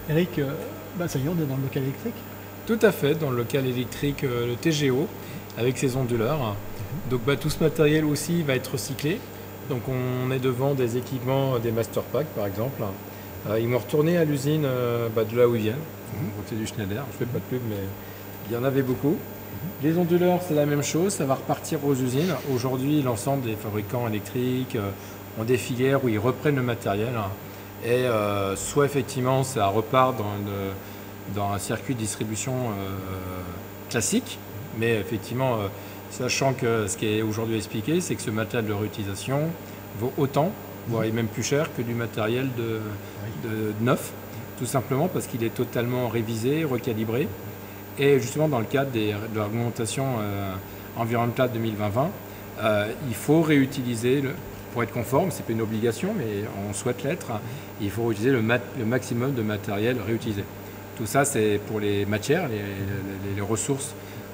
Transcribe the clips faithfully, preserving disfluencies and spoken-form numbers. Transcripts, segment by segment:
Eric, euh, bah ça y est, on est dans le local électrique. Tout à fait, dans le local électrique, euh, le T G O, avec ses onduleurs. Mm-hmm. Donc bah, tout ce matériel aussi va être recyclé. Donc on est devant des équipements, des Master Pack par exemple. Euh, ils m'ont retourné à l'usine euh, bah, de là où ils viennent, mm-hmm. côté du Schneider. Je ne fais pas de pub, mais il y en avait beaucoup. Mm-hmm. Les onduleurs, c'est la même chose, ça va repartir aux usines. Aujourd'hui, l'ensemble des fabricants électriques euh, ont des filières où ils reprennent le matériel. Et euh, soit effectivement ça repart dans, une, dans un circuit de distribution euh, classique, mais effectivement, euh, sachant que ce qui est aujourd'hui expliqué, c'est que ce matériel de réutilisation vaut autant, voire même plus cher que du matériel de, de, de neuf, tout simplement parce qu'il est totalement révisé, recalibré. Et justement dans le cadre des, de l'argumentation euh, environnementale deux mille vingt, euh, il faut réutiliser le, pour être conforme, ce n'est pas une obligation, mais on souhaite l'être, il faut utiliser le, mat le maximum de matériel réutilisé. Tout ça, c'est pour les matières, les, les, les ressources,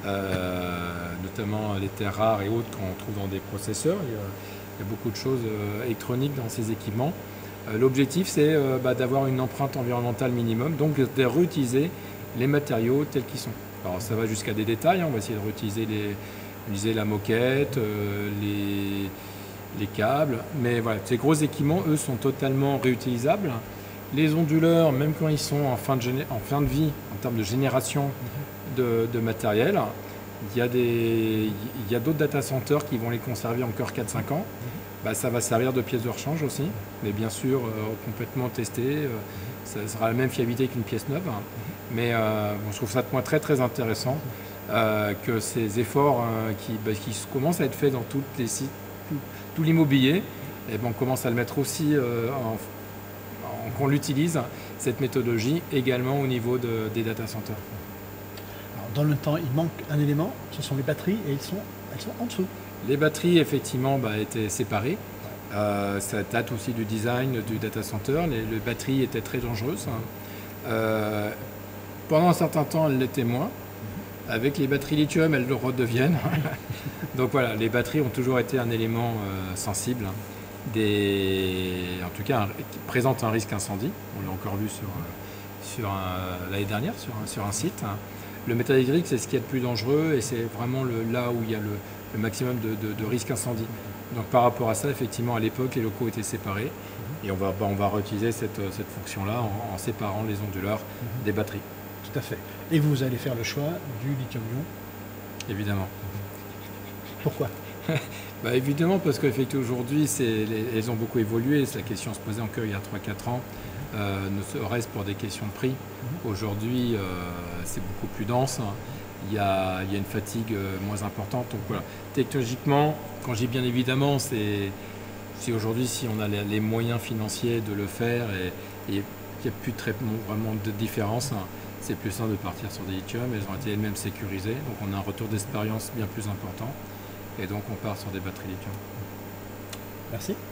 euh, notamment les terres rares et autres qu'on trouve dans des processeurs. Il y a, il y a beaucoup de choses euh, électroniques dans ces équipements. Euh, L'objectif, c'est euh, bah, d'avoir une empreinte environnementale minimum, donc de réutiliser les matériaux tels qu'ils sont. Alors ça va jusqu'à des détails, hein, on va essayer de réutiliser les, utiliser la moquette, euh, les... les câbles, mais voilà, ces gros équipements, eux, sont totalement réutilisables. Les onduleurs, même quand ils sont en fin de, en fin de vie, en termes de génération de, de matériel, il y a des, il y a d'autres data centers qui vont les conserver encore quatre cinq ans. Bah, ça va servir de pièce de rechange aussi, mais bien sûr, euh, complètement testé. Euh, ça sera la même fiabilité qu'une pièce neuve. Mais euh, bon, je trouve ça de point très très intéressant euh, que ces efforts euh, qui, bah, qui commencent à être faits dans tous les sites, tout l'immobilier, et ben on commence à le mettre aussi, euh, en, en, qu'on l'utilise, cette méthodologie, également au niveau de, des data centers. Alors, dans le temps, il manque un élément, ce sont les batteries, et elles sont, elles sont en dessous. Les batteries, effectivement, bah, étaient séparées. Euh, ça date aussi du design du data center. Les, les batteries étaient très dangereuses. Euh, pendant un certain temps, elles l'étaient moins. Avec les batteries lithium, elles le redeviennent. Donc voilà, les batteries ont toujours été un élément euh, sensible, hein, des... en tout cas un... qui présente un risque incendie. On l'a encore vu sur, sur l'année dernière sur un, sur un site. Le métal électrique, c'est ce qui est le plus dangereux et c'est vraiment le, là où il y a le, le maximum de, de, de risque incendie. Donc par rapport à ça, effectivement, à l'époque, les locaux étaient séparés et on va, bah, on va réutiliser cette, cette fonction-là en, en séparant les onduleurs mmh. des batteries. Tout à fait. Et vous allez faire le choix du lithium-ion. Évidemment. Pourquoi? Bah évidemment parce qu'effectivement aujourd'hui elles ont beaucoup évolué, la question se posait encore il y a trois quatre ans, euh, ne serait-ce pour des questions de prix. Mm-hmm. Aujourd'hui euh, c'est beaucoup plus dense, il y a, il y a une fatigue euh, moins importante. Donc voilà, technologiquement, quand je dis bien évidemment, c'est si aujourd'hui si on a les, les moyens financiers de le faire et il n'y a plus de traitement vraiment de différence, hein, c'est plus simple de partir sur des lithium, elles ont été elles-mêmes sécurisées, donc on a un retour d'expérience bien plus important. Et donc on part sur des batteries lithium. Merci.